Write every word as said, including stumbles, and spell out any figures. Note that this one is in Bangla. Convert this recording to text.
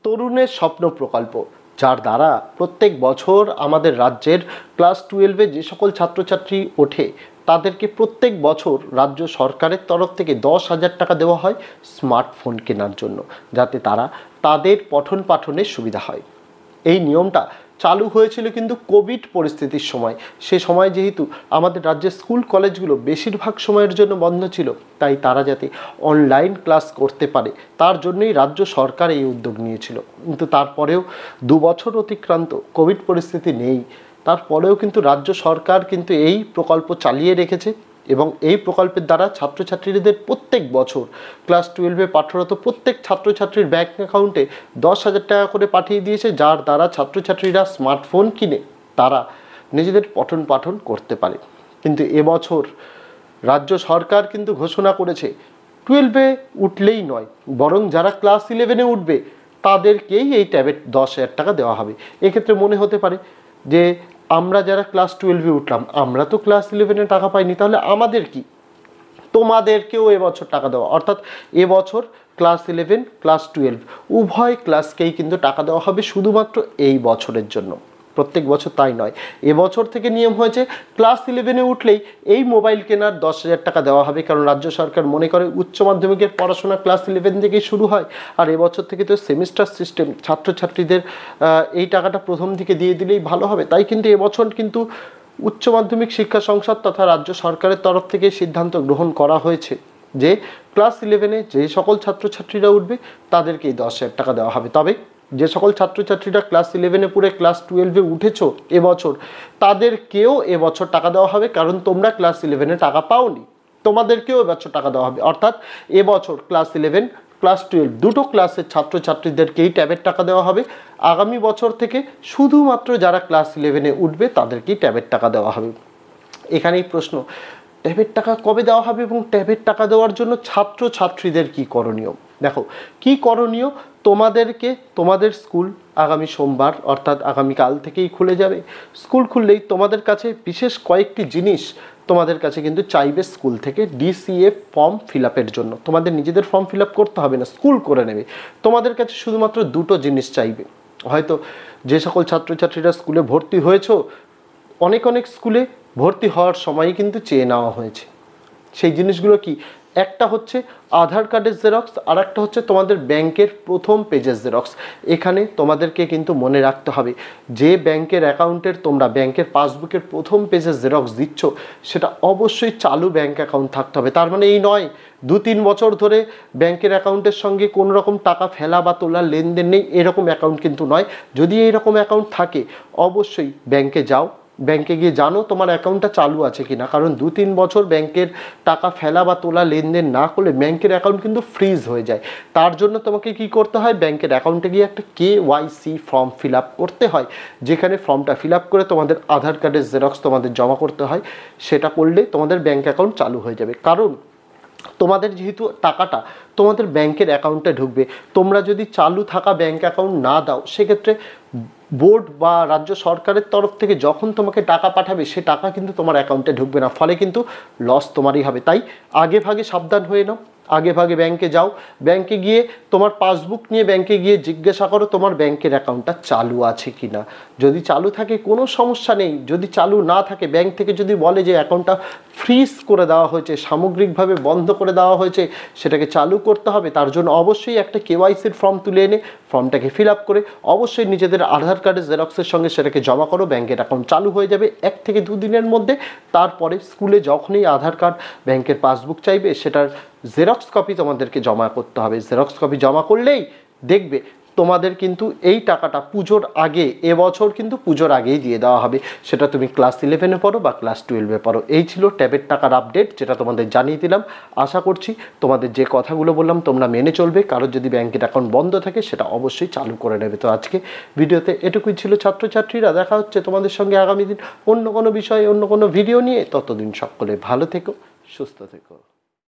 তরুণের স্বপ্ন প্রকল্প, যার দ্বারা প্রত্যেক বছর আমাদের রাজ্যের ক্লাস টুয়েলভে যে সকল ছাত্রছাত্রী ওঠে তাদেরকে প্রত্যেক বছর রাজ্য সরকারের তরফ থেকে দশ হাজার টাকা দেওয়া হয় স্মার্টফোন কেনার জন্য, যাতে তারা তাদের পঠন পাঠনের সুবিধা হয়। এই নিয়মটা চালু হয়েছিল কিন্তু কোভিড পরিস্থিতির সময়। সে সময় যেহেতু আমাদের রাজ্যের স্কুল কলেজগুলো বেশিরভাগ সময়ের জন্য বন্ধ ছিল, তাই তারা যাতে অনলাইন ক্লাস করতে পারে তার জন্যই রাজ্য সরকার এই উদ্যোগ নিয়েছিল। কিন্তু তারপরেও দু বছর অতিক্রান্ত, কোভিড পরিস্থিতি নেই, তারপরেও কিন্তু রাজ্য সরকার কিন্তু এই প্রকল্প চালিয়ে রেখেছে এবং এই প্রকল্পের দ্বারা ছাত্রছাত্রীদের প্রত্যেক বছর ক্লাস টুয়েলভে পাঠরত প্রত্যেক ছাত্রছাত্রীর ব্যাঙ্ক অ্যাকাউন্টে দশ হাজার টাকা করে পাঠিয়ে দিয়েছে, যার দ্বারা ছাত্রছাত্রীরা স্মার্টফোন কিনে তারা নিজেদের পঠন পাঠন করতে পারে। কিন্তু এবছর রাজ্য সরকার কিন্তু ঘোষণা করেছে টুয়েলভে উঠলেই নয়, বরং যারা ক্লাস ইলেভেনে উঠবে তাদেরকেই এই ট্যাবে দশ হাজার টাকা দেওয়া হবে। এক্ষেত্রে মনে হতে পারে যে আমরা যারা ক্লাস টুয়েলভে উঠলাম আমরা তো ক্লাস ইলেভেনে টাকা পাইনি, তাহলে আমাদের কি? তোমাদেরকেও এবছর টাকা দেওয়া, অর্থাৎ এবছর ক্লাস ইলেভেন ক্লাস টুয়েলভ উভয় ক্লাসকেই কিন্তু টাকা দেওয়া হবে শুধুমাত্র এই বছরের জন্য। প্রত্যেক বছর তাই নয়, এবছর থেকে নিয়ম হয়েছে ক্লাস ইলেভেনে উঠলেই এই মোবাইল কেনার দশ হাজার টাকা দেওয়া হবে, কারণ রাজ্য সরকার মনে করে উচ্চ মাধ্যমিকের পড়াশোনা ক্লাস ইলেভেন থেকেই শুরু হয়, আর এবছর থেকে তো সেমিস্টার সিস্টেম, ছাত্রছাত্রীদের এই টাকাটা প্রথম দিকে দিয়ে দিলেই ভালো হবে। তাই কিন্তু এবছর কিন্তু উচ্চ মাধ্যমিক শিক্ষা সংসদ তথা রাজ্য সরকারের তরফ থেকে সিদ্ধান্ত গ্রহণ করা হয়েছে যে ক্লাস ইলেভেনে যে সকল ছাত্রছাত্রীরা উঠবে তাদেরকেই দশ হাজার টাকা দেওয়া হবে। তবে যে সকল ছাত্রছাত্রীরা ক্লাস ইলেভেনে পড়ে ক্লাস টুয়েলভে উঠেছো এবছর, তাদেরকেও এবছর টাকা দেওয়া হবে, কারণ তোমরা ক্লাস ইলেভেনে টাকা পাওনি, তোমাদেরকেও এবছর টাকা দেওয়া হবে। অর্থাৎ এবছর ক্লাস ইলেভেন ক্লাস টুয়েলভ দুটো ক্লাসের ছাত্রছাত্রীদেরকেই ট্যাবের টাকা দেওয়া হবে। আগামী বছর থেকে শুধুমাত্র যারা ক্লাস ইলেভেনে উঠবে তাদেরকেই ট্যাবের টাকা দেওয়া হবে। এখানেই প্রশ্ন, ট্যাবের টাকা কবে দেওয়া হবে এবং ট্যাবের টাকা দেওয়ার জন্য ছাত্রছাত্রীদের কি করণীয়? দেখো কি করণীয়, তোমাদেরকে তোমাদের স্কুল আগামী সোমবার অর্থাৎ আগামীকাল থেকেই খুলে যাবে। স্কুল খুললেই তোমাদের কাছে বিশেষ কয়েকটি জিনিস তোমাদের কাছে কিন্তু চাইবে স্কুল থেকে, ডিসিএফ ফর্ম ফিল আপের জন্য। তোমাদের নিজেদের ফর্ম ফিল আপ করতে হবে না, স্কুল করে নেবে। তোমাদের কাছে শুধুমাত্র দুটো জিনিস চাইবে। হয়তো যে সকল ছাত্রছাত্রীরা স্কুলে ভর্তি হয়েছো, অনেক অনেক স্কুলে ভর্তি হওয়ার সময়ই কিন্তু চেয়ে নেওয়া হয়েছে। সেই জিনিসগুলো কি? একটা হচ্ছে আধার কার্ডের জেরক্স, আর একটা হচ্ছে তোমাদের ব্যাংকের প্রথম পেজের জেরক্স। এখানে তোমাদেরকে কিন্তু মনে রাখতে হবে যে ব্যাংকের অ্যাকাউন্টের তোমরা ব্যাংকের পাসবুকের প্রথম পেজের জেরক্স দিচ্ছ সেটা অবশ্যই চালু ব্যাংক অ্যাকাউন্ট থাকতে হবে। তার মানে এই নয় দু তিন বছর ধরে ব্যাংকের অ্যাকাউন্টের সঙ্গে কোনো রকম টাকা ফেলা বা তোলার লেনদেন নেই, এরকম অ্যাকাউন্ট কিন্তু নয়। যদি এইরকম অ্যাকাউন্ট থাকে অবশ্যই ব্যাংকে যাও, ব্যাংকে গিয়ে জানো তোমার অ্যাকাউন্টটা চালু আছে কিনা, কারণ দু তিন বছর ব্যাংকের টাকা ফেলা বা তোলা লেনদেন না করলে ব্যাংকের অ্যাকাউন্ট কিন্তু ফ্রিজ হয়ে যায়। তার জন্য তোমাকে কি করতে হয়, ব্যাংকের অ্যাকাউন্টে গিয়ে একটা K Y C form fill up করতে হয়, যেখানে ফর্মটা ফিল আপ করে তোমাদের আধার কার্ডের জেরক্স তোমাদের জমা করতে হয়। সেটা করলে তোমাদের ব্যাংক অ্যাকাউন্ট চালু হয়ে যাবে। কারণ তোমাদের যেহেতু টাকাটা তোমাদের ব্যাংকের অ্যাকাউন্টে ঢুকবে, তোমরা যদি চালু থাকা ব্যাংক অ্যাকাউন্ট না দাও সেক্ষেত্রে বোর্ড বা রাজ্য সরকারের তরফ থেকে যখন তোমাকে টাকা পাঠাবে সে টাকা কিন্তু তোমার অ্যাকাউন্টে ঢুকবে না, ফলে কিন্তু লস তোমারই হবে। তাই আগে ভাগে সাবধান হয়ে নাও, আগে ভাগে ব্যাংকে যাও, ব্যাংকে গিয়ে তোমার পাসবুক নিয়ে ব্যাংকে গিয়ে জিজ্ঞাসা করো তোমার ব্যাংকের অ্যাকাউন্টটা চালু আছে কি না। যদি চালু থাকে কোনো সমস্যা নেই, যদি চালু না থাকে ব্যাংক থেকে যদি বলে যে অ্যাকাউন্টটা ফ্রিজ করে দেওয়া হয়েছে, সামগ্রিকভাবে বন্ধ করে দেওয়া হয়েছে, সেটাকে চালু করতে হবে। তার জন্য অবশ্যই একটা কেওয়াইসির ফর্ম তুলে এনে ফর্মটাকে ফিল আপ করে অবশ্যই নিজেদের আধার কার্ডের জেরক্সের সঙ্গে সেটাকে জমা করো, ব্যাংকের অ্যাকাউন্ট চালু হয়ে যাবে এক থেকে দু দিনের মধ্যে। তারপরে স্কুলে যখনই আধার কার্ড ব্যাংকের পাসবুক চাইবে সেটার জেরক্স কপি তোমাদেরকে জমা করতে হবে। জেরক্স কপি জমা করলেই দেখবে তোমাদের কিন্তু এই টাকাটা পুজোর আগে, এবছর কিন্তু পুজোর আগেই দিয়ে দেওয়া হবে, সেটা তুমি ক্লাস ইলেভেনে পড়ো বা ক্লাস টুয়েলভে পড়ো। এই ছিল ট্যাবের টাকার আপডেট, যেটা তোমাদের জানিয়ে দিলাম। আশা করছি তোমাদের যে কথাগুলো বললাম তোমরা মেনে চলবে। কারোর যদি ব্যাংকের অ্যাকাউন্ট বন্ধ থাকে সেটা অবশ্যই চালু করে নেবে। তো আজকে ভিডিওতে এটুকুই ছিল ছাত্রছাত্রীরা, দেখা হচ্ছে তোমাদের সঙ্গে আগামী দিন অন্য কোনো বিষয়ে অন্য কোনো ভিডিও নিয়ে। ততদিন সকলে ভালো থেকো, সুস্থ থেকো।